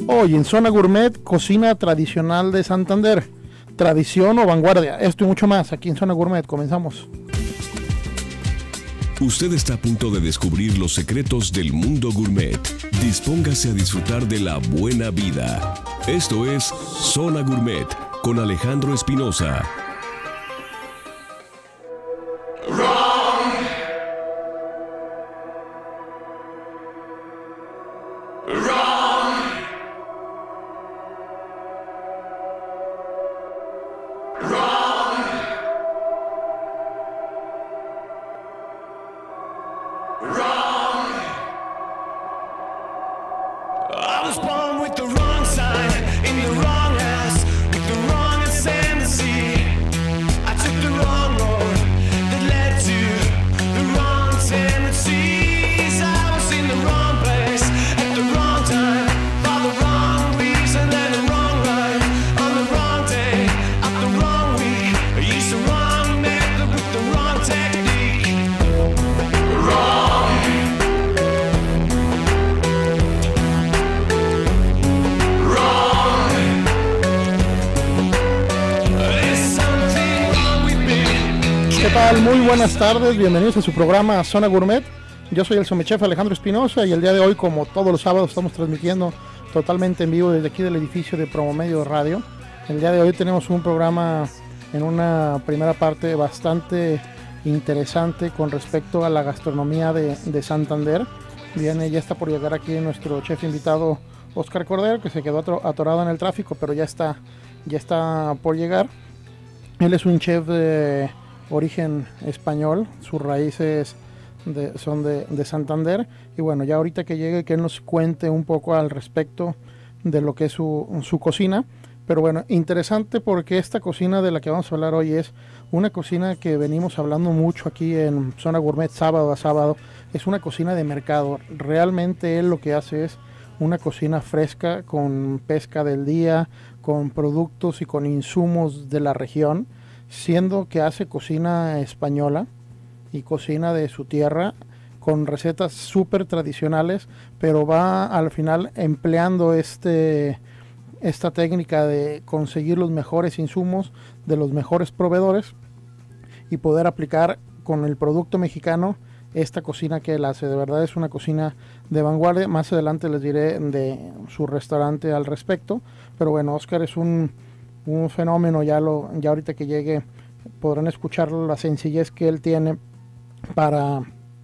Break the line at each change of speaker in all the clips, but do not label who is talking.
Hoy en Zona Gourmet, cocina tradicional de Santander, tradición o vanguardia, esto y mucho más aquí en Zona Gourmet. Comenzamos.
Usted está a punto de descubrir los secretos del mundo gourmet. Dispóngase a disfrutar de la buena vida. Esto es Zona Gourmet con Alejandro Espinosa.
Muy buenas tardes, bienvenidos a su programa Zona Gourmet. Yo soy el somechef Alejandro Espinosa y el día de hoy, como todos los sábados, estamos transmitiendo totalmente en vivo desde aquí del edificio de Promomedio Radio. El día de hoy tenemos un programa en una primera parte bastante interesante con respecto a la gastronomía de Santander. Ya está por llegar aquí nuestro chef invitado Oscar Cordero, que se quedó atorado en el tráfico, pero ya está por llegar. Él es un chef de origen español, sus raíces son de Santander, y bueno, ya ahorita que llegue, que él nos cuente un poco al respecto de lo que es su cocina. Pero bueno, interesante porque esta cocina de la que vamos a hablar hoy es una cocina que venimos hablando mucho aquí en Zona Gourmet sábado a sábado. Es una cocina de mercado. Realmente él lo que hace es una cocina fresca, con pesca del día, con productos y con insumos de la región, siendo que hace cocina española y cocina de su tierra con recetas súper tradicionales, pero va al final empleando esta técnica de conseguir los mejores insumos de los mejores proveedores y poder aplicar con el producto mexicano esta cocina que él hace. De verdad es una cocina de vanguardia. Más adelante les diré de su restaurante al respecto, pero bueno, Oscar es un fenómeno. Ya ahorita que llegue podrán escuchar la sencillez que él tiene para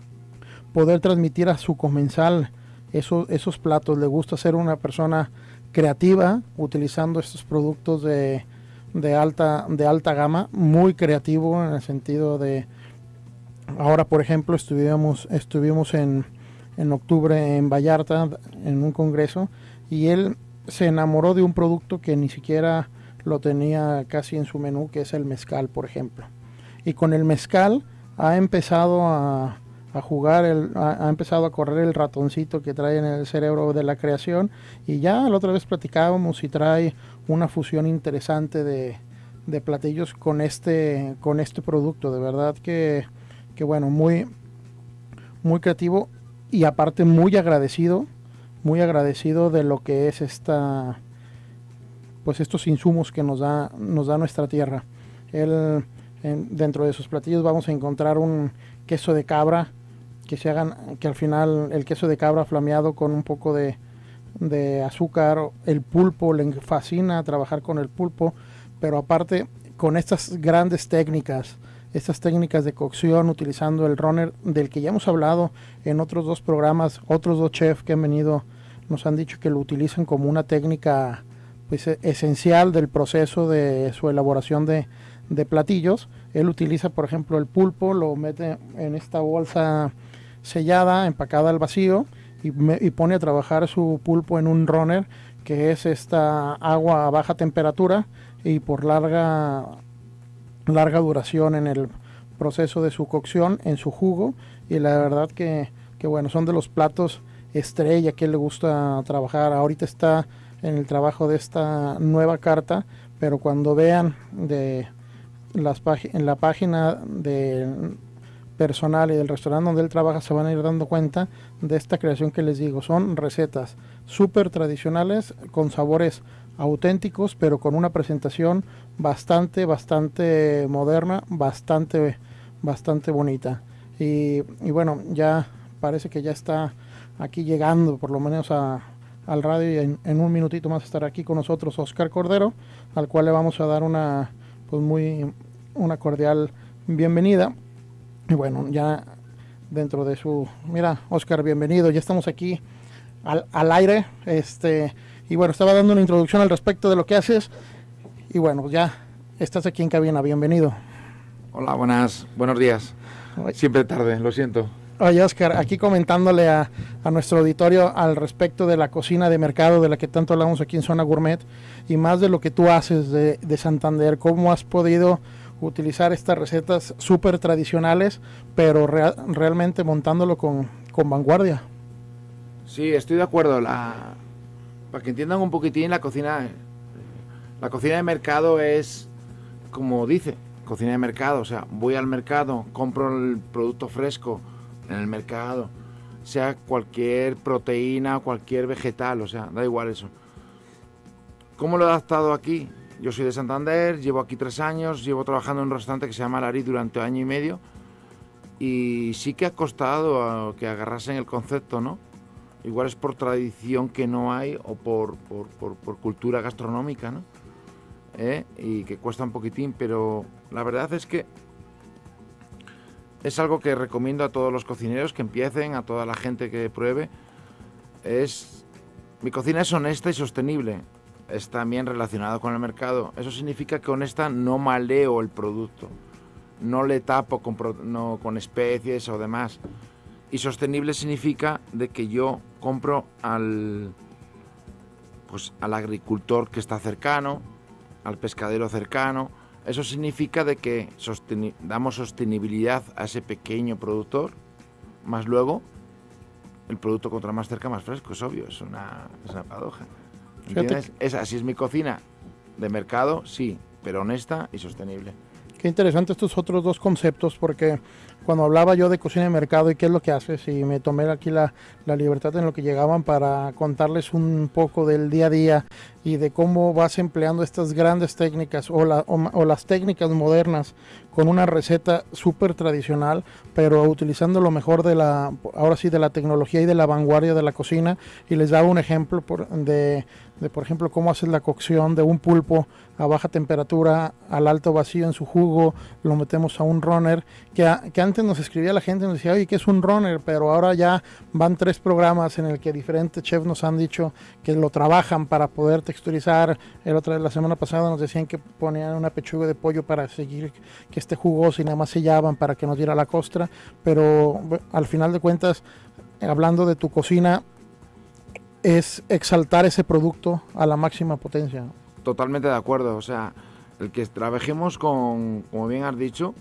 poder transmitir a su comensal esos platos. Le gusta ser una persona creativa utilizando estos productos de alta gama, muy creativo en el sentido de, ahora por ejemplo estuvimos en octubre en Vallarta en un congreso, y él se enamoró de un producto que ni siquiera lo tenía casi en su menú, que es el mezcal, por ejemplo. Y con el mezcal ha empezado a jugar, ha empezado a correr el ratoncito que trae en el cerebro de la creación, y ya la otra vez platicábamos y trae una fusión interesante de platillos con este producto. De verdad que bueno, muy, muy creativo, y aparte muy agradecido de lo que es estos insumos que nos da nuestra tierra. Dentro de sus platillos vamos a encontrar un queso de cabra, que al final el queso de cabra flameado con un poco de azúcar. El pulpo, le fascina trabajar con el pulpo, pero aparte con estas grandes técnicas, estas técnicas de cocción utilizando el runner, del que ya hemos hablado en otros dos programas. Otros dos chefs que han venido nos han dicho que lo utilizan como una técnica pues esencial del proceso de su elaboración de platillos. Él utiliza, por ejemplo, el pulpo, lo mete en esta bolsa sellada, empacada al vacío, y pone a trabajar su pulpo en un runner, que es esta agua a baja temperatura y por larga duración en el proceso de su cocción, en su jugo. Y la verdad que bueno, son de los platos estrella que le gusta trabajar. Ahorita está en el trabajo de esta nueva carta, pero cuando vean en la página personal y del restaurante donde él trabaja se van a ir dando cuenta de esta creación que les digo. Son recetas súper tradicionales, con sabores auténticos, pero con una presentación bastante moderna, bastante bonita. Y bueno, ya parece que ya está aquí llegando, por lo menos al radio, y en un minutito más estará aquí con nosotros Oscar Cordero, al cual le vamos a dar una cordial bienvenida. Y bueno, ya dentro de su... Mira, Oscar, bienvenido, ya estamos aquí al aire, y bueno, estaba dando una introducción al respecto de lo que haces, y bueno, ya estás aquí en cabina, bienvenido.
Hola, buenos días. Siempre tarde, lo siento.
Oye, Oscar, aquí comentándole a nuestro auditorio al respecto de la cocina de mercado, de la que tanto hablamos aquí en Zona Gourmet, y más de lo que tú haces de Santander, cómo has podido utilizar estas recetas súper tradicionales, pero realmente montándolo con vanguardia.
Sí, estoy de acuerdo. Para que entiendan un poquitín, la cocina de mercado es, como dice, cocina de mercado. O sea, voy al mercado, compro el producto fresco en el mercado, sea cualquier proteína, cualquier vegetal, o sea, da igual eso. ¿Cómo lo he adaptado aquí? Yo soy de Santander, llevo aquí 3 años, llevo trabajando en un restaurante que se llama Larí durante 1 año y medio, y sí que ha costado que agarrasen el concepto, ¿no? Igual es por tradición que no hay, o por cultura gastronómica, ¿no? Y que cuesta un poquitín, pero la verdad es que es algo que recomiendo a todos los cocineros que empiecen, a toda la gente que pruebe. Mi cocina es honesta y sostenible. Es también relacionado con el mercado. Eso significa que honesta, no maleo el producto, no le tapo con especies o demás. Y sostenible significa de que yo compro al agricultor que está cercano, al pescadero cercano. Eso significa de que damos sostenibilidad a ese pequeño productor, más luego el producto contra más cerca, más fresco, es obvio, es una paradoja. ¿Entiendes? Así es mi cocina de mercado, sí, pero honesta y sostenible.
Qué interesante estos otros dos conceptos, porque cuando hablaba yo de cocina de mercado y qué es lo que haces, y me tomé aquí la libertad en lo que llegaban para contarles un poco del día a día y de cómo vas empleando estas grandes técnicas o las técnicas modernas con una receta súper tradicional, pero utilizando lo mejor de la tecnología y de la vanguardia de la cocina. Y les daba un ejemplo por ejemplo, cómo haces la cocción de un pulpo a baja temperatura al alto vacío en su jugo, lo metemos a un runner, que antes nos escribía la gente, nos decía, oye, ¿qué es un runner? Pero ahora ya van 3 programas en el que diferentes chefs nos han dicho que lo trabajan para poder texturizar. La semana pasada nos decían que ponían una pechuga de pollo para seguir que esté jugoso, y nada más sellaban para que nos diera la costra. Pero al final de cuentas, hablando de tu cocina, es exaltar ese producto a la máxima potencia.
Totalmente de acuerdo. O sea, el que trabajemos con, como bien has dicho,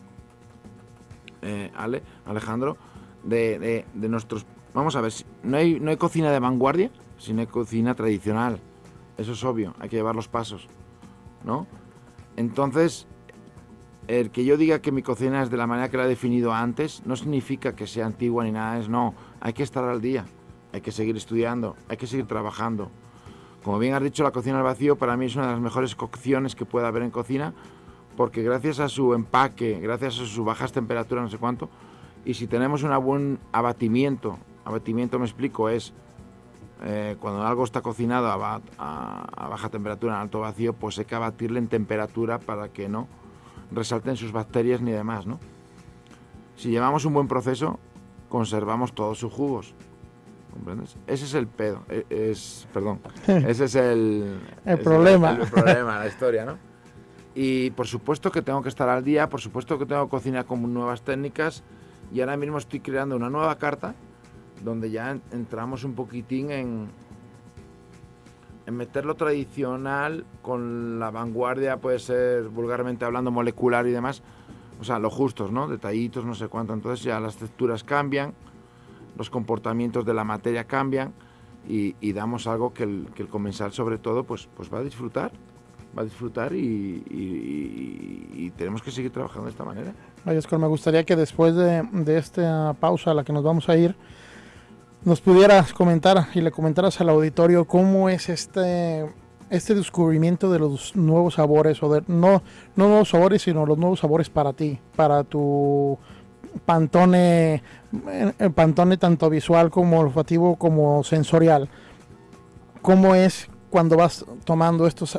Alejandro, de nuestros... Vamos a ver, no hay cocina de vanguardia, sino hay cocina tradicional. Eso es obvio, hay que llevar los pasos, ¿no? Entonces, el que yo diga que mi cocina es de la manera que la he definido antes, no significa que sea antigua ni nada, no, hay que estar al día. Hay que seguir estudiando, hay que seguir trabajando. Como bien has dicho, la cocina al vacío para mí es una de las mejores cocciones que puede haber en cocina, porque gracias a su empaque, gracias a sus bajas temperaturas, no sé cuánto, y si tenemos un buen abatimiento me explico, es cuando algo está cocinado a baja temperatura, en alto vacío, pues hay que abatirle en temperatura para que no resalten sus bacterias ni demás, ¿no? Si llevamos un buen proceso, conservamos todos sus jugos. ¿Comprendes? Ese es el pedo, ese es el
problema.
El problema, la historia, ¿no? Y por supuesto que tengo que estar al día, por supuesto que tengo que cocinar con nuevas técnicas, y ahora mismo estoy creando una nueva carta donde ya entramos un poquitín en meter lo tradicional con la vanguardia, puede ser vulgarmente hablando molecular y demás, o sea, lo justos, ¿no? Detallitos, no sé cuánto. Entonces ya las texturas cambian, los comportamientos de la materia cambian, y damos algo que el comensal sobre todo pues va a disfrutar. va a disfrutar y tenemos que seguir trabajando de esta manera.
Oye, Oscar, me gustaría que después de esta pausa a la que nos vamos a ir, nos pudieras comentar y le comentaras al auditorio cómo es este descubrimiento de los nuevos sabores, o no nuevos sabores, sino los nuevos sabores para ti, para tu Pantone tanto visual como olfativo como sensorial. ¿Cómo es cuando vas tomando estos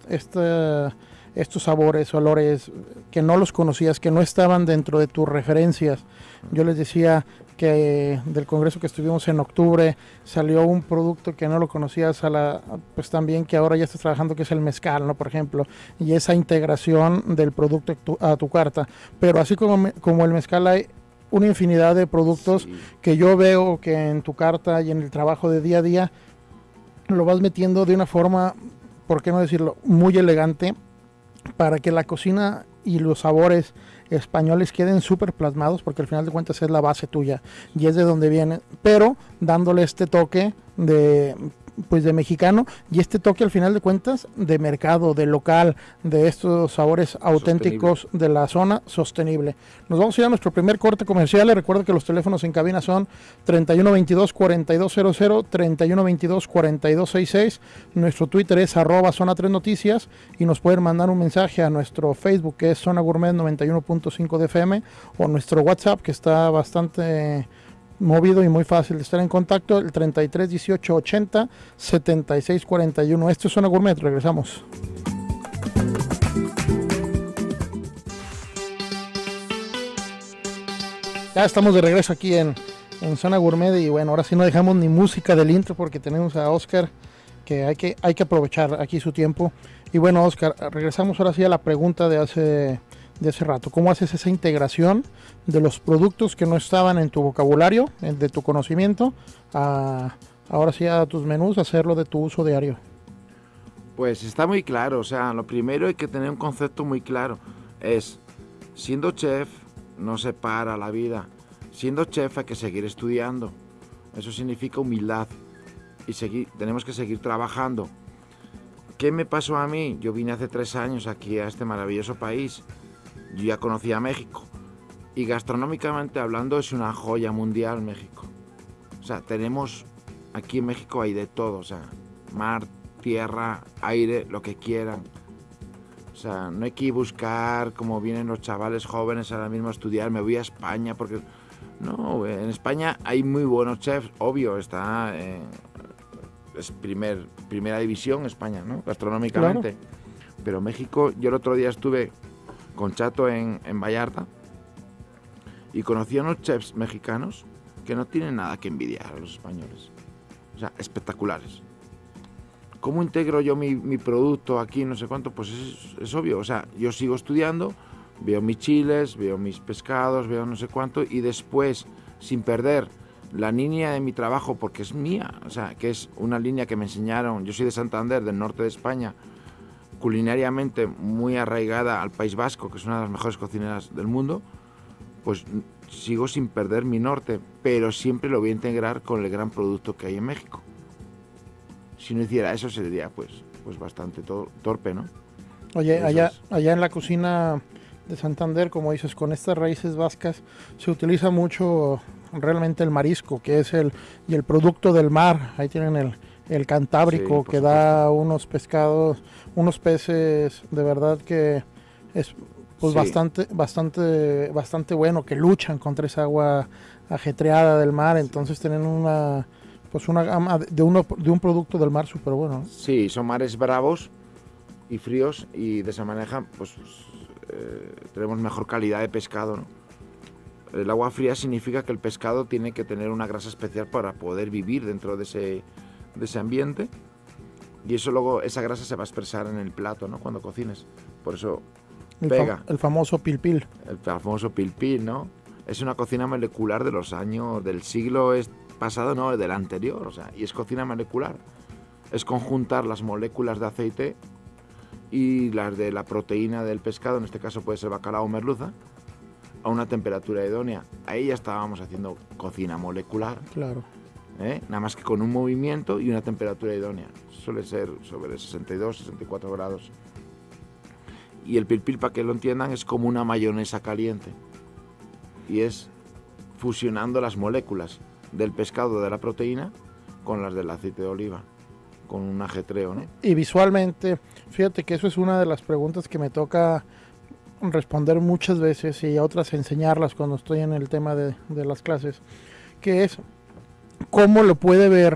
sabores, olores que no los conocías, que no estaban dentro de tus referencias? Yo les decía que del congreso que estuvimos en octubre salió un producto que no lo conocías, pues también que ahora ya estás trabajando, que es el mezcal, ¿no? Por ejemplo, y esa integración del producto a tu carta. Pero así como el mezcal, hay una infinidad de productos que yo veo que en tu carta y en el trabajo de día a día lo vas metiendo de una forma, ¿por qué no decirlo?, muy elegante, para que la cocina y los sabores españoles queden súper plasmados, porque al final de cuentas es la base tuya y es de donde viene, pero dándole este toque de mexicano, y este toque al final de cuentas de mercado, de local, de estos sabores auténticos de la zona, sostenible. Nos vamos a ir a nuestro primer corte comercial. Les recuerdo que los teléfonos en cabina son 3122-4200, 3122-4266. Nuestro Twitter es @Zona3Noticias y nos pueden mandar un mensaje a nuestro Facebook, que es Zona Gourmet 91.5 de FM, o nuestro WhatsApp, que está bastante movido y muy fácil de estar en contacto, el 33 18 80 76 41. Esto es Zona Gourmet, regresamos. Ya estamos de regreso aquí en Zona Gourmet, y bueno, ahora sí no dejamos ni música del intro porque tenemos a Oscar, que hay que aprovechar aquí su tiempo. Y bueno, Oscar, regresamos ahora sí a la pregunta de hace rato. ¿Cómo haces esa integración de los productos que no estaban en tu vocabulario, de tu conocimiento, ahora sí a tus menús, hacerlo de tu uso diario?
Pues está muy claro. O sea, lo primero hay que tener un concepto muy claro. Es, siendo chef no se para la vida. Siendo chef hay que seguir estudiando. Eso significa humildad. Y tenemos que seguir trabajando. ¿Qué me pasó a mí? Yo vine hace 3 años aquí a este maravilloso país. Yo ya conocía México. Y gastronómicamente hablando es una joya mundial México. O sea, tenemos... Aquí en México hay de todo. O sea, mar, tierra, aire, lo que quieran. O sea, no hay que buscar como vienen los chavales jóvenes ahora mismo a estudiar. Me voy a España porque... No, en España hay muy buenos chefs. Obvio, está... es primera división España, ¿no? Gastronómicamente. Claro. Pero México, yo el otro día estuve con Chato en Vallarta y conocí a unos chefs mexicanos que no tienen nada que envidiar a los españoles. O sea, espectaculares. ¿Cómo integro yo mi producto aquí, no sé cuánto? Pues es obvio. O sea, yo sigo estudiando, veo mis chiles, veo mis pescados, veo no sé cuánto, y después, sin perder la línea de mi trabajo, porque es mía, o sea, que es una línea que me enseñaron. Yo soy de Santander, del norte de España, culinariamente muy arraigada al País Vasco, que es una de las mejores cocineras del mundo. Pues sigo sin perder mi norte, pero siempre lo voy a integrar con el gran producto que hay en México. Si no hiciera eso sería pues bastante torpe, ¿no?
Oye, allá en la cocina de Santander, como dices, con estas raíces vascas, se utiliza mucho realmente el marisco, que es el producto del mar. Ahí tienen el Cantábrico, sí, que da unos pescados, unos peces de verdad que es pues sí, bastante bueno, que luchan contra esa agua ajetreada del mar. Entonces tienen una gama de un producto del mar súper bueno, ¿no?
Sí, son mares bravos y fríos, y de esa manera pues tenemos mejor calidad de pescado, ¿no? El agua fría significa que el pescado tiene que tener una grasa especial para poder vivir dentro de ese ambiente, y eso luego, esa grasa se va a expresar en el plato, ¿no? Cuando cocines. Por eso pega.
El famoso pilpil.
El famoso pilpil, ¿no? Es una cocina molecular de los años del siglo pasado, no, del anterior, o sea, y es cocina molecular. Es conjuntar las moléculas de aceite y las de la proteína del pescado, en este caso puede ser bacalao o merluza, a una temperatura idónea. Ahí ya estábamos haciendo cocina molecular.
Claro.
Nada más que con un movimiento y una temperatura idónea. Suele ser sobre 62, 64 grados. Y el pil-pil, para que lo entiendan, es como una mayonesa caliente. Y es fusionando las moléculas del pescado, de la proteína, con las del aceite de oliva, con un ajetreo, ¿no?
Y visualmente, fíjate que eso es una de las preguntas que me toca responder muchas veces y a otras enseñarlas cuando estoy en el tema de las clases, que es cómo lo puede ver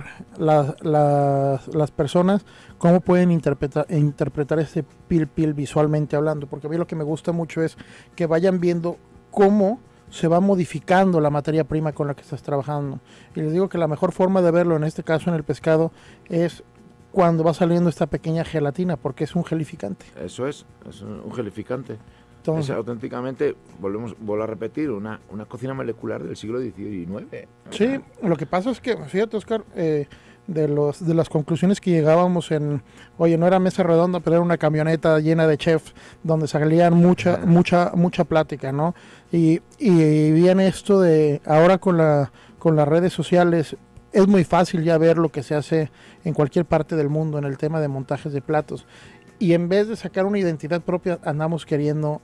las personas, cómo pueden interpretar ese pil-pil visualmente hablando, porque a mí lo que me gusta mucho es que vayan viendo cómo se va modificando la materia prima con la que estás trabajando. Y les digo que la mejor forma de verlo, en este caso en el pescado, es cuando va saliendo esta pequeña gelatina, porque es un gelificante.
Eso es un gelificante.
Entonces,
es auténticamente, vuelvo a repetir, una cocina molecular del siglo XIX.
Sí, lo que pasa es que, fíjate, Oscar, de las conclusiones que llegábamos oye, no era mesa redonda, pero era una camioneta llena de chefs donde salían mucha plática, ¿no? Y viene esto de, ahora con las redes sociales, es muy fácil ya ver lo que se hace en cualquier parte del mundo en el tema de montajes de platos. Y en vez de sacar una identidad propia, andamos queriendo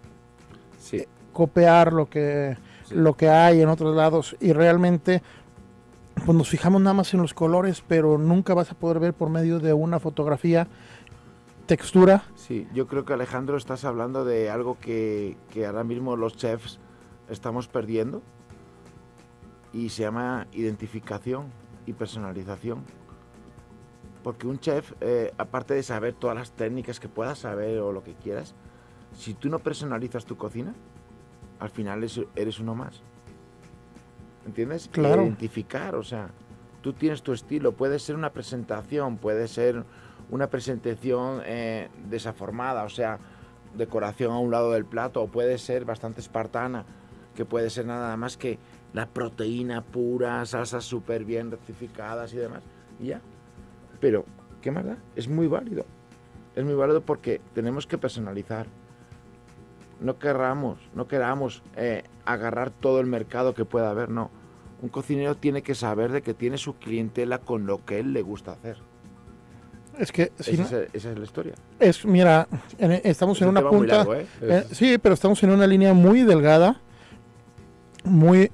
copiar lo que hay en otros lados, y realmente pues nos fijamos nada más en los colores, pero nunca vas a poder ver por medio de una fotografía textura.
Sí, yo creo que, Alejandro, estás hablando de algo que ahora mismo los chefs estamos perdiendo, y se llama identificación y personalización. Porque un chef, aparte de saber todas las técnicas que puedas saber o lo que quieras, si tú no personalizas tu cocina, al final eres uno más. ¿Entiendes?
Claro.
Identificar, o sea, tú tienes tu estilo, puede ser una presentación, puede ser una presentación desaformada, o sea, decoración a un lado del plato, o puede ser bastante espartana, que puede ser nada más que la proteína pura, salsas súper bien rectificadas y demás, y ya. Pero, ¿qué más da? Es muy válido porque tenemos que personalizar. No queramos agarrar todo el mercado que pueda haber, no. Un cocinero tiene que saber de que tiene su clientela con lo que él le gusta hacer.
Es que
esa es la historia.
Mira, estamos en una punta.
Muy largo, ¿eh?
Sí, pero estamos en una línea muy delgada, muy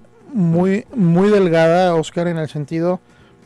delgada, Oscar, en el sentido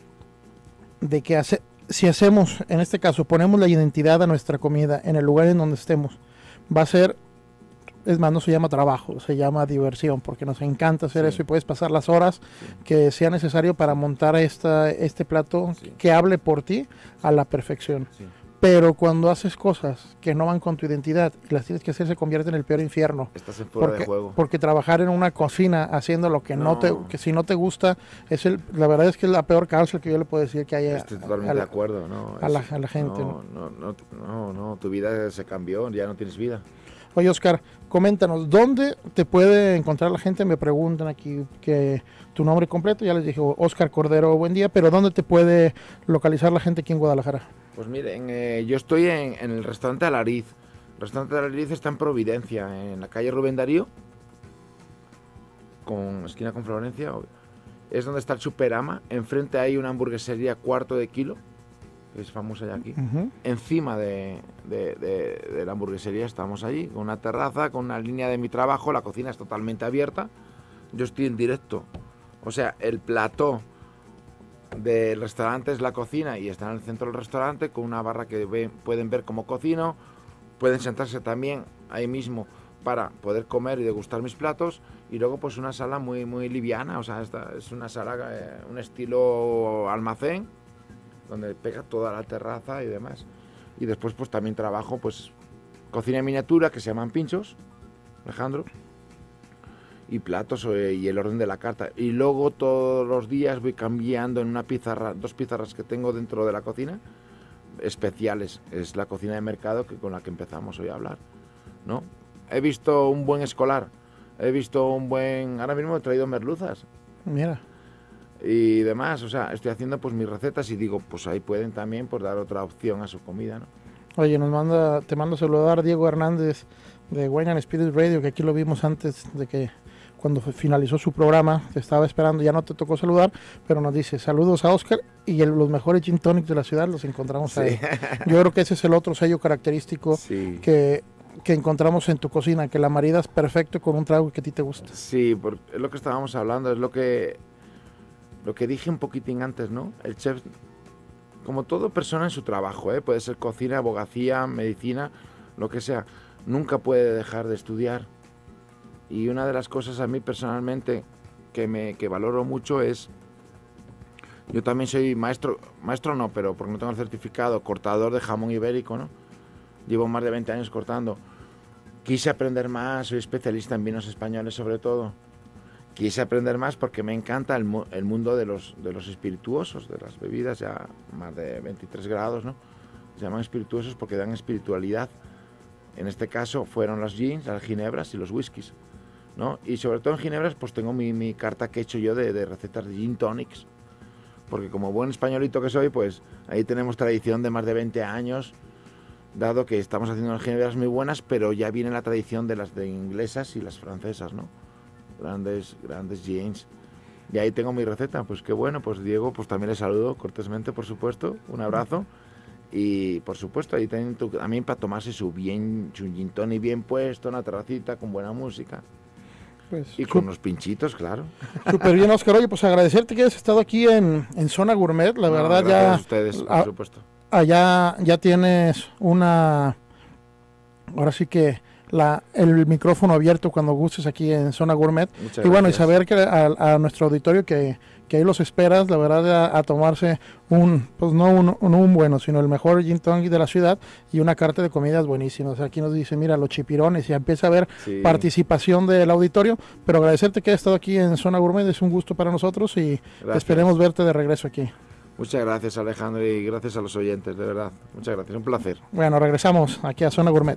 de que si hacemos, en este caso, ponemos la identidad a nuestra comida en el lugar en donde estemos, va a ser, es más, no se llama trabajo, se llama diversión, porque nos encanta hacer eso, y puedes pasar las horas que sea necesario para montar este plato que hable por ti a la perfección. Sí. Pero cuando haces cosas que no van con tu identidad y las tienes que hacer, se convierte en el peor infierno.
Estás en fuera de juego.
Porque trabajar en una cocina haciendo lo que que si no te gusta, la verdad es que es la peor cárcel que yo le puedo decir que hay.
Estoy totalmente de acuerdo, ¿no?
A la gente.
No, tu vida se cambió, ya no tienes vida.
Oye, Oscar, coméntanos, ¿dónde te puede encontrar la gente? Me preguntan aquí que tu nombre completo, ya les dije, Oscar Cordero, buen día, pero ¿dónde te puede localizar la gente aquí en Guadalajara?
Pues miren, yo estoy en el restaurante Alariz. El restaurante Alariz está en Providencia, en la calle Rubén Darío, esquina con Florencia. Es donde está el Superama. Enfrente hay una hamburguesería Cuarto de Kilo, que es famosa ya aquí. Encima de la hamburguesería estamos allí, con una terraza, con una línea de mi trabajo. La cocina es totalmente abierta. Yo estoy en directo. O sea, el plató del restaurante es la cocina y está en el centro del restaurante con una barra que pueden ver cómo cocino. Pueden sentarse también ahí mismo para poder comer y degustar mis platos. Y luego pues una sala muy, muy liviana. O sea, esta es una sala, un estilo almacén, donde pega toda la terraza y demás. Y después pues también trabajo pues cocina en miniatura, que se llaman pinchos, Alejandro, y platos y el orden de la carta. Y luego todos los días voy cambiando en una pizarra, 2 pizarras que tengo dentro de la cocina, especiales. Es la cocina de mercado con la que empezamos hoy a hablar, ¿no? He visto un buen escolar, ahora mismo he traído merluzas.
Mira.
Y demás, o sea, estoy haciendo pues mis recetas y digo, pues ahí pueden también pues dar otra opción a su comida, ¿no?
Oye, te mando a saludar Diego Hernández de Wine and Spirit Radio, que aquí lo vimos antes de que cuando finalizó su programa, te estaba esperando, ya no te tocó saludar, pero nos dice, saludos a Oscar y los mejores gin tonics de la ciudad los encontramos ahí. Yo creo que ese es el otro sello característico que que encontramos en tu cocina, que la maridas perfecto con un trago que a ti te gusta.
Sí, es lo que estábamos hablando, es lo que dije un poquitín antes, ¿no? El chef, como toda persona en su trabajo, puede ser cocina, abogacía, medicina, lo que sea, nunca puede dejar de estudiar. Y una de las cosas a mí personalmente que valoro mucho es, yo también soy maestro no, pero porque no tengo el certificado, cortador de jamón ibérico, ¿no? Llevo más de 20 años cortando. Quise aprender más, soy especialista en vinos españoles sobre todo. Quise aprender más porque me encanta el mundo de los espirituosos, de las bebidas ya más de 23 grados, ¿no? Se llaman espirituosos porque dan espiritualidad. En este caso fueron los gins, las ginebras y los whiskies, ¿no? Y sobre todo en ginebras pues tengo mi carta que he hecho yo de recetas de gin tonics. Porque como buen españolito que soy, pues ahí tenemos tradición de más de 20 años, dado que estamos haciendo unas ginebras muy buenas, pero ya viene la tradición de las de inglesas y las francesas, ¿no? Grandes gins. Y ahí tengo mi receta. Pues qué bueno, pues Diego, pues también le saludo cortésmente, por supuesto, un abrazo. Y por supuesto, ahí también para tomarse su gin tonic bien puesto, una terracita con buena música. Pues, y con los pinchitos, claro.
Súper bien, Óscar. Oye, pues agradecerte que hayas estado aquí en Zona Gourmet. La verdad,
gracias
ya
a ustedes, por supuesto.
Allá ya tienes ahora sí que el micrófono abierto cuando gustes aquí en Zona Gourmet.
Muchas
y bueno,
gracias.
y saber que a nuestro auditorio que ahí los esperas, la verdad, a tomarse un bueno, sino el mejor gin tonic de la ciudad y una carta de comidas buenísimas. Aquí nos dice, mira, los chipirones, y empieza a haber participación del auditorio, pero agradecerte que hayas estado aquí en Zona Gourmet, es un gusto para nosotros y esperemos verte de regreso aquí.
Muchas gracias, Alejandro, y gracias a los oyentes, de verdad. Muchas gracias, un placer.
Bueno, regresamos aquí a Zona Gourmet.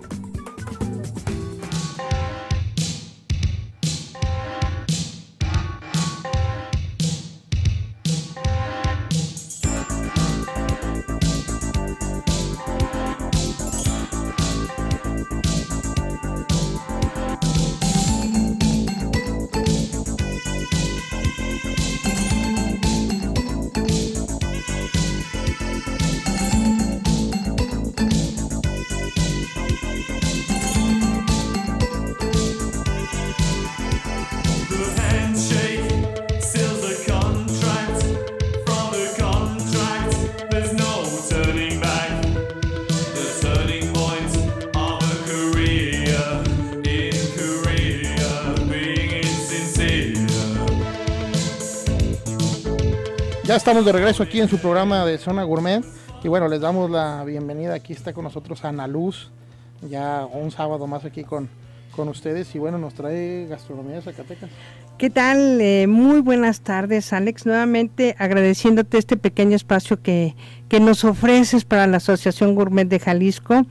Ya estamos de regreso aquí en su programa de Zona Gourmet y bueno, les damos la bienvenida. Aquí está con nosotros Ana Luz, ya un sábado más aquí con ustedes y bueno, nos trae gastronomía de Zacatecas.
¿Qué tal? Muy buenas tardes, Alex. Nuevamente agradeciéndote este pequeño espacio que nos ofreces para la Asociación Gourmet de Jalisco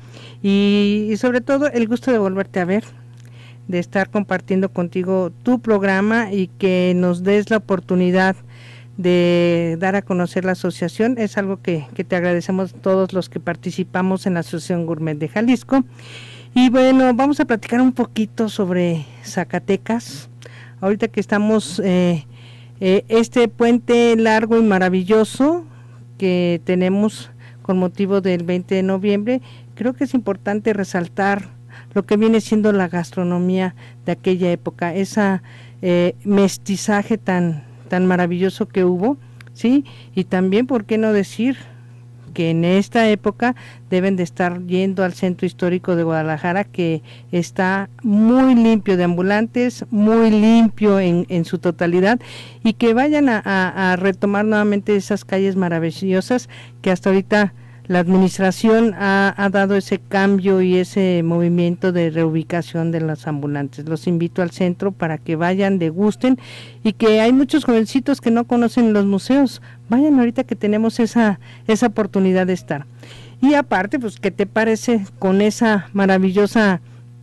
y sobre todo el gusto de volverte a ver, de estar compartiendo contigo tu programa y que nos des la oportunidad de dar a conocer la asociación. Es algo que te agradecemos todos los que participamos en la Asociación Gourmet de Jalisco. Y bueno, vamos a platicar un poquito sobre Zacatecas. Ahorita que estamos este puente largo y maravilloso que tenemos con motivo del 20 de noviembre, creo que es importante resaltar lo que viene siendo la gastronomía de aquella época, esa mestizaje tan maravilloso que hubo, ¿sí? Y también, ¿por qué no decir que en esta época deben de estar yendo al centro histórico de Guadalajara, que está muy limpio de ambulantes, muy limpio en su totalidad, y que vayan a retomar nuevamente esas calles maravillosas que hasta ahorita la administración ha dado ese cambio y ese movimiento de reubicación de los ambulantes. Los invito al centro para que vayan, degusten, y que hay muchos jovencitos que no conocen los museos. Vayan ahorita que tenemos esa oportunidad de estar. Y aparte, pues, ¿qué te parece con esa maravillosa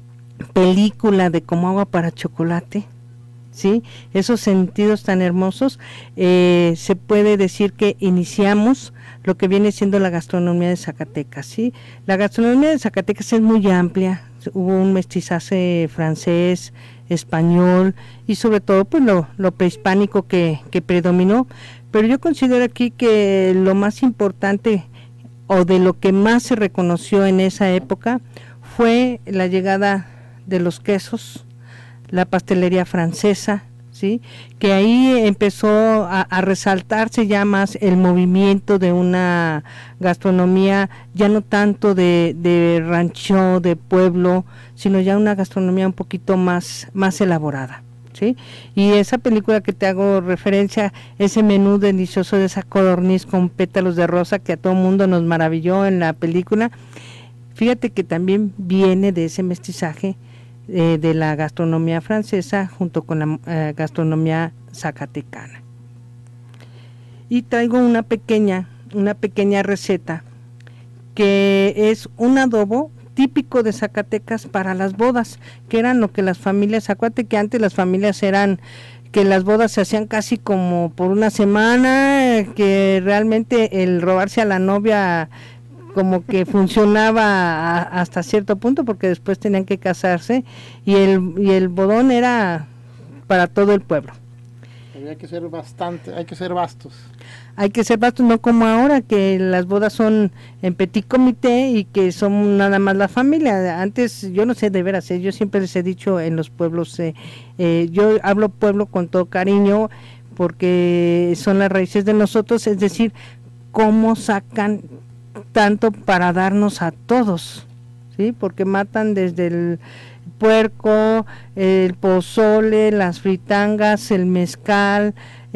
película de Como agua para chocolate? ¿Sí? Esos sentidos tan hermosos. Se puede decir que iniciamos lo que viene siendo la gastronomía de Zacatecas, ¿sí? La gastronomía de Zacatecas es muy amplia, hubo un mestizaje francés, español y sobre todo pues lo prehispánico que predominó, pero yo considero aquí que lo más importante o de lo que más se reconoció en esa época fue la llegada de los quesos, la pastelería francesa, ¿sí? Que ahí empezó a resaltarse ya más el movimiento de una gastronomía ya no tanto de rancho, de pueblo, sino ya una gastronomía un poquito más elaborada, ¿sí? Y esa película que te hago referencia, ese menú delicioso de esa codorniz con pétalos de rosa que a todo mundo nos maravilló en la película, fíjate que también viene de ese mestizaje de la gastronomía francesa junto con la gastronomía zacatecana. Y traigo una pequeña receta que es un adobo típico de Zacatecas para las bodas, que eran lo que las familias, acuérdate que antes las familias eran que las bodas se hacían casi como por una semana, que realmente el robarse a la novia como que funcionaba hasta cierto punto, porque después tenían que casarse, y el bodón era para todo el pueblo.
Había que ser bastante, hay que ser vastos.
Hay que ser vastos, no como ahora, que las bodas son en petit comité y que son nada más la familia. Antes, yo no sé de veras, yo siempre les he dicho en los pueblos, yo hablo pueblo con todo cariño, porque son las raíces de nosotros, es decir, cómo sacan tanto para darnos a todos, ¿sí? Porque matan desde el puerco, el pozole, las fritangas, el mezcal,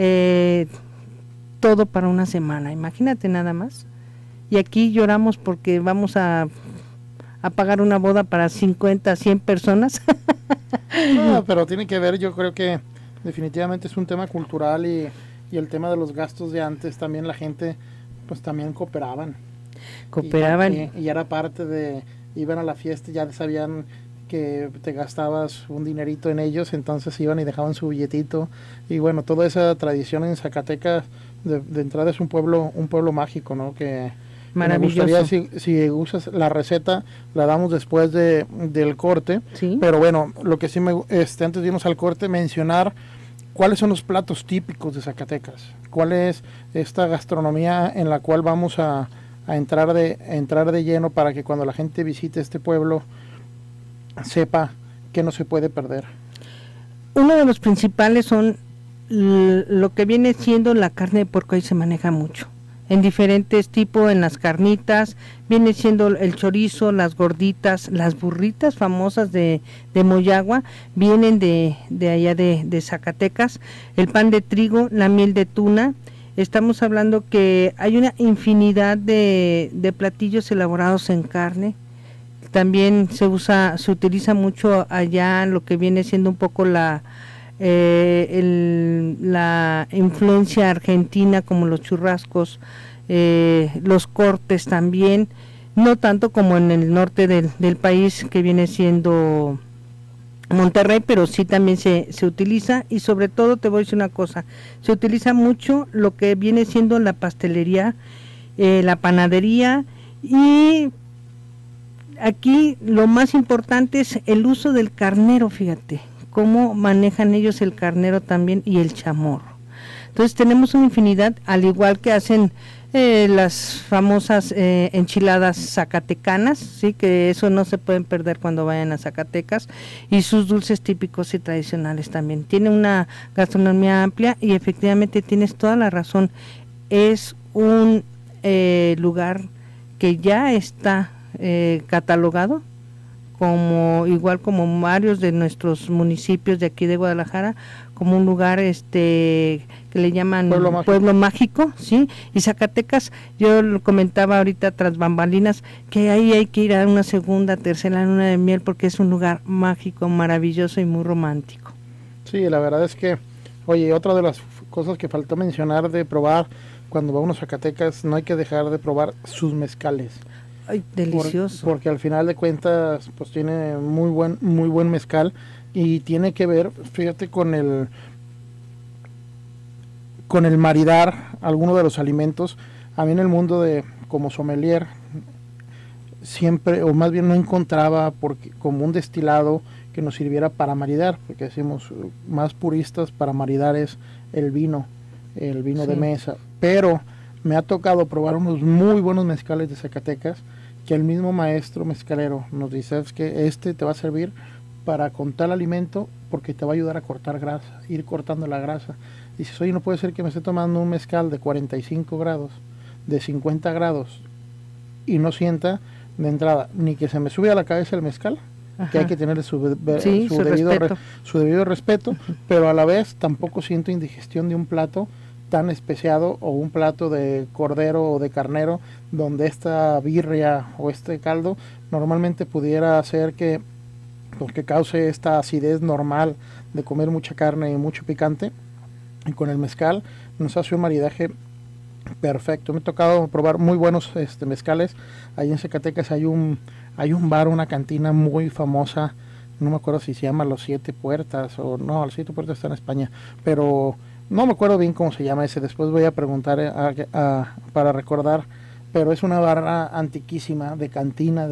todo para una semana, imagínate nada más. Y aquí lloramos porque vamos a pagar una boda para 50, 100 personas.
No, pero tiene que ver, yo creo que definitivamente es un tema cultural y el tema de los gastos de antes, también la gente pues también cooperaban. Y era parte de, iban a la fiesta y ya sabían que te gastabas un dinerito en ellos, entonces iban y dejaban su billetito, y bueno, toda esa tradición en Zacatecas de entrada es un pueblo mágico, ¿no? Que
maravilloso.
Me gustaría, si usas la receta, la damos después del corte,
¿sí?
Pero bueno, lo que sí antes de irnos al corte, mencionar cuáles son los platos típicos de Zacatecas, cuál es esta gastronomía en la cual vamos a entrar de lleno, para que cuando la gente visite este pueblo sepa que no se puede perder.
Uno de los principales son lo que viene siendo la carne de puerco, ahí se maneja mucho, en diferentes tipos, en las carnitas, viene siendo el chorizo, las gorditas, las burritas famosas de Moyagua, vienen de allá de Zacatecas, el pan de trigo, la miel de tuna. Estamos hablando que hay una infinidad de platillos elaborados en carne. También se utiliza mucho allá lo que viene siendo un poco la influencia argentina, como los churrascos, los cortes también, no tanto como en el norte del país, que viene siendo Monterrey, pero sí también se utiliza. Y sobre todo te voy a decir una cosa, se utiliza mucho lo que viene siendo la pastelería, la panadería, y aquí lo más importante es el uso del carnero, fíjate cómo manejan ellos el carnero también, y el chamorro. Entonces tenemos una infinidad, al igual que hacen las famosas enchiladas zacatecanas, sí, que eso no se pueden perder cuando vayan a Zacatecas, y sus dulces típicos y tradicionales también. Tiene una gastronomía amplia y efectivamente tienes toda la razón, es un lugar que ya está catalogado como, igual como varios de nuestros municipios de aquí de Guadalajara, como un lugar que le llaman pueblo mágico, ¿sí? Y Zacatecas, yo lo comentaba ahorita tras bambalinas, que ahí hay que ir a una segunda, tercera luna de miel, porque es un lugar mágico, maravilloso y muy romántico.
Sí, la verdad es que, oye, otra de las cosas que faltó mencionar de probar cuando vamos a Zacatecas, no hay que dejar de probar sus mezcales.
Ay, delicioso.
Porque al final de cuentas, pues tiene muy buen mezcal, y tiene que ver, fíjate, con el maridar alguno de los alimentos. A mí en el mundo como sommelier, siempre, o más bien no encontraba como un destilado que nos sirviera para maridar, porque decimos más puristas, para maridar es el vino sí, de mesa, pero me ha tocado probar unos muy buenos mezcales de Zacatecas, que que el mismo maestro mezcalero nos dice, es que este te va a servir para con tal alimento porque te va a ayudar a cortar grasa, ir cortando la grasa. Dices, oye, no puede ser que me esté tomando un mezcal de 45 grados, de 50 grados, y no sienta de entrada ni que se me sube a la cabeza el mezcal, que hay que tener su debido respeto, pero a la vez tampoco siento indigestión de un plato tan especiado o un plato de cordero o de carnero donde esta birria o este caldo normalmente pudiera hacer que cause esta acidez normal de comer mucha carne y mucho picante, y con el mezcal nos hace un maridaje perfecto. Me ha tocado probar muy buenos mezcales. Ahí en Zacatecas hay un bar, una cantina muy famosa, no me acuerdo si se llama Los Siete Puertas o no, Los Siete Puertas está en España, pero no me acuerdo bien cómo se llama ese, después voy a preguntar para recordar, pero es una barra antiquísima de cantina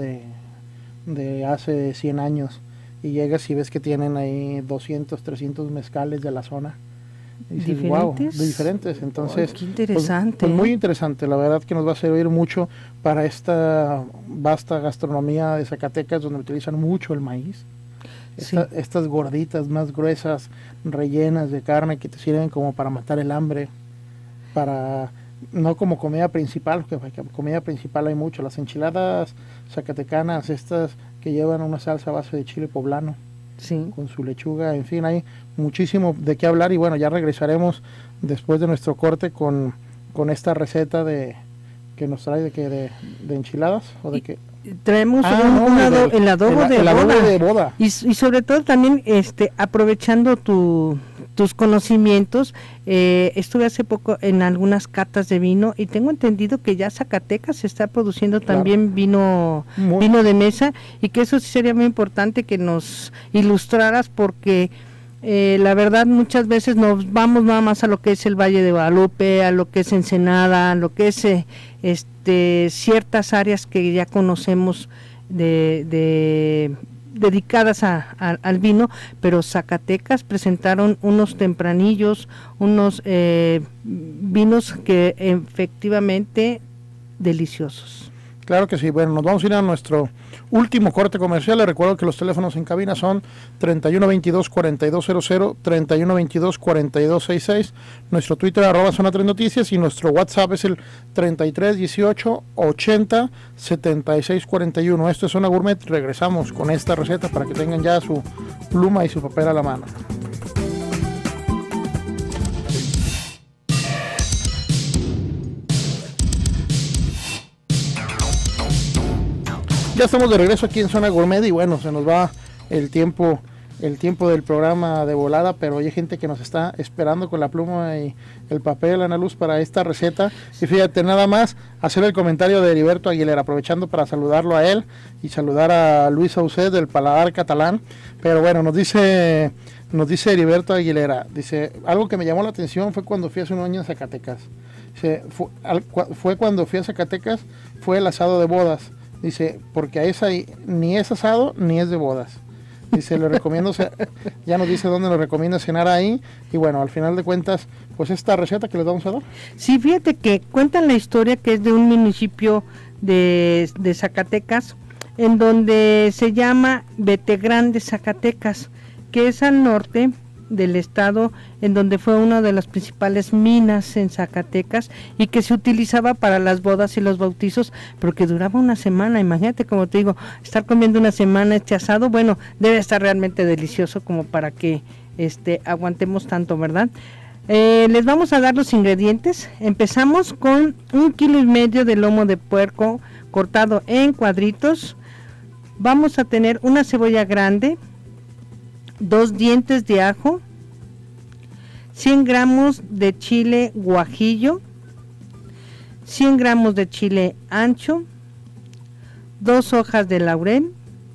de hace 100 años, y llegas y ves que tienen ahí 200, 300 mezcales de la zona. Y dices, ¿diferentes? Wow, diferentes. Entonces,
qué interesante.
Pues muy interesante, la verdad que nos va a servir mucho para esta vasta gastronomía de Zacatecas, donde utilizan mucho el maíz. Sí. Estas gorditas más gruesas, rellenas de carne, que te sirven como para matar el hambre, para no como comida principal, porque comida principal hay mucho, las enchiladas zacatecanas, estas que llevan una salsa a base de chile poblano, sí, con su lechuga, en fin, hay muchísimo de qué hablar, y bueno, ya regresaremos después de nuestro corte con esta receta que nos trae de enchiladas, o de que
traemos el adobo de boda. Y sobre todo también aprovechando tus conocimientos, estuve hace poco en algunas catas de vino y tengo entendido que ya Zacatecas se está produciendo también vino de mesa, y que eso sí sería muy importante que nos ilustraras, porque la verdad muchas veces nos vamos nada más a lo que es el Valle de Guadalupe, a lo que es Ensenada, a lo que es ciertas áreas que ya conocemos dedicadas al vino, pero Zacatecas presentaron unos tempranillos, unos vinos que efectivamente deliciosos.
Claro que sí. Bueno, nos vamos a ir a nuestro último corte comercial. Les recuerdo que los teléfonos en cabina son 3122-4200, 3122-4266, nuestro Twitter @Zona 3 Noticias, y nuestro WhatsApp es el 3318-80-7641. Esto es Zona Gourmet. Regresamos con esta receta para que tengan ya su pluma y su papel a la mano. Ya estamos de regreso aquí en Zona Gourmet, y bueno, se nos va el tiempo del programa de volada, pero hay gente que nos está esperando con la pluma y el papel, Ana Luz, para esta receta. Y fíjate, nada más hacer el comentario de Heriberto Aguilera, aprovechando para saludarlo a él y saludar a Luis Saucet del Paladar Catalán. Pero bueno, nos dice Heriberto Aguilera, dice, algo que me llamó la atención fue cuando fui hace un año a Zacatecas. Dice, fue cuando fui a Zacatecas, fue el asado de bodas. Dice, porque ni es asado ni es de bodas. Dice, le recomiendo, ya nos dice dónde nos recomienda cenar ahí. Y bueno, al final de cuentas, pues esta receta que les vamos a dar.
Sí, fíjate que cuentan la historia que es de un municipio de Zacatecas, en donde se llama Betegrande, Zacatecas, que es al norte del estado, en donde fue una de las principales minas en Zacatecas, y que se utilizaba para las bodas y los bautizos, pero que duraba una semana. Imagínate, como te digo, estar comiendo una semana este asado, bueno, debe estar realmente delicioso como para que aguantemos tanto, ¿verdad? Les vamos a dar los ingredientes. Empezamos con 1,5 kilos de lomo de puerco cortado en cuadritos. Vamos a tener una cebolla grande, 2 dientes de ajo, 100 gramos de chile guajillo, 100 gramos de chile ancho, 2 hojas de laurel.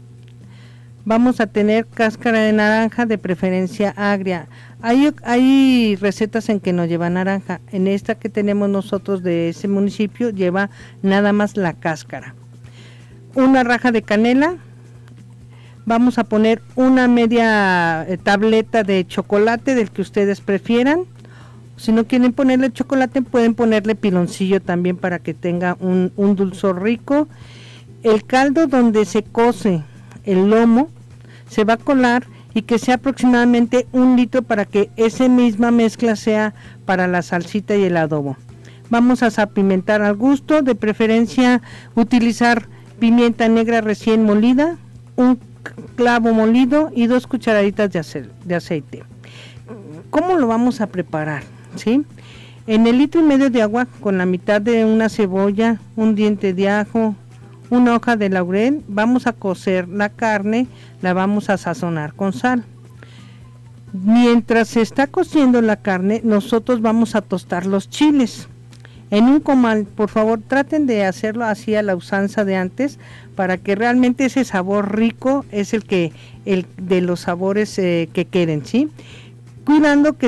Vamos a tener cáscara de naranja, de preferencia agria. Hay recetas en que no lleva naranja. En esta que tenemos nosotros de ese municipio lleva nada más la cáscara. Una raja de canela. Vamos a poner una media tableta de chocolate, del que ustedes prefieran. Si no quieren ponerle chocolate, pueden ponerle piloncillo también para que tenga un dulzor rico. el caldo donde se cose el lomo se va a colar y que sea aproximadamente 1 litro para que esa misma mezcla sea para la salsita y el adobo. Vamos a salpimentar al gusto, de preferencia utilizar pimienta negra recién molida, un clavo molido y 2 cucharaditas de aceite. ¿Cómo lo vamos a preparar? ¿Sí? En el 1,5 litro de agua, con la mitad de una cebolla, un diente de ajo, una hoja de laurel, vamos a cocer la carne, la vamos a sazonar con sal. Mientras se está cociendo la carne, nosotros vamos a tostar los chiles. En un comal, por favor, traten de hacerlo así a la usanza de antes, para que realmente ese sabor rico es el de los sabores que queden, ¿sí? Cuidando que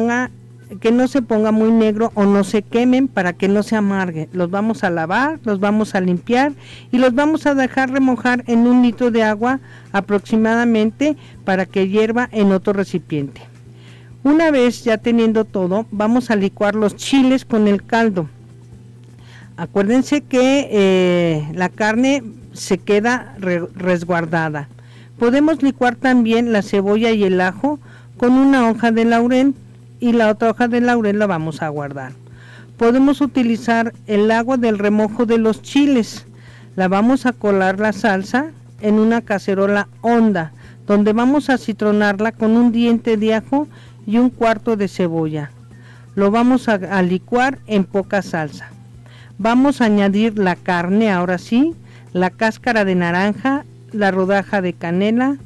no se ponga muy negro o no se quemen para que no se amargue. Los vamos a lavar, los vamos a limpiar y los vamos a dejar remojar en 1 litro de agua aproximadamente para que hierva en otro recipiente. Una vez ya teniendo todo, vamos a licuar los chiles con el caldo. Acuérdense que la carne se queda resguardada. Podemos licuar también la cebolla y el ajo con una hoja de laurel y la otra hoja de laurel la vamos a guardar. Podemos utilizar el agua del remojo de los chiles. La vamos a colar la salsa en una cacerola honda, donde vamos a citronarla con un diente de ajo y 1/4 de cebolla. Lo vamos a licuar en poca salsa. Vamos a añadir la carne, ahora sí, la cáscara de naranja, la rodaja de canela,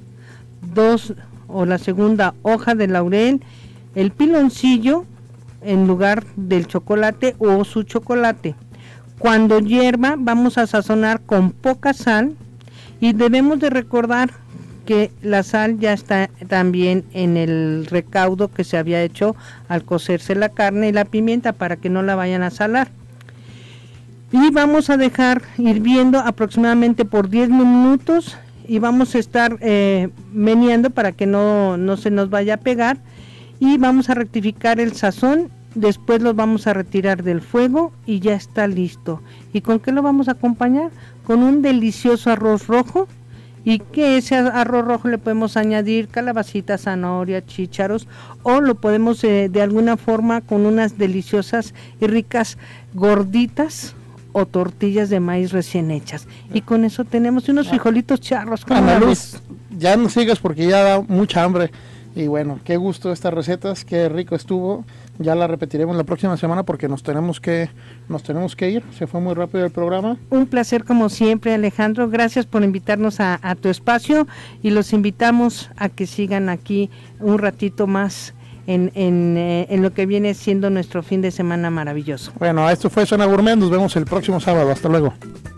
la segunda hoja de laurel, el piloncillo en lugar del chocolate o su chocolate. Cuando hierva vamos a sazonar con poca sal y debemos de recordar que la sal ya está también en el recaudo que se había hecho al cocerse la carne y la pimienta para que no la vayan a salar. Y vamos a dejar hirviendo aproximadamente por 10 minutos y vamos a estar meneando para que no se nos vaya a pegar, y vamos a rectificar el sazón. Después los vamos a retirar del fuego y ya está listo. ¿Y con qué lo vamos a acompañar? Con un delicioso arroz rojo, y que ese arroz rojo le podemos añadir calabacita, zanahoria, chícharos, o lo podemos de alguna forma con unas deliciosas y ricas gorditas o tortillas de maíz recién hechas, y con eso tenemos unos frijolitos charros.
Ana Luz, ya no sigas porque ya da mucha hambre. Y bueno, qué gusto estas recetas, qué rico estuvo. Ya la repetiremos la próxima semana porque nos tenemos que ir. Se fue muy rápido el programa.
Un placer como siempre, Alejandro. Gracias por invitarnos a tu espacio, y los invitamos a que sigan aquí un ratito más en lo que viene siendo nuestro fin de semana maravilloso.
Bueno, esto fue Zona Gourmet. Nos vemos el próximo sábado. Hasta luego.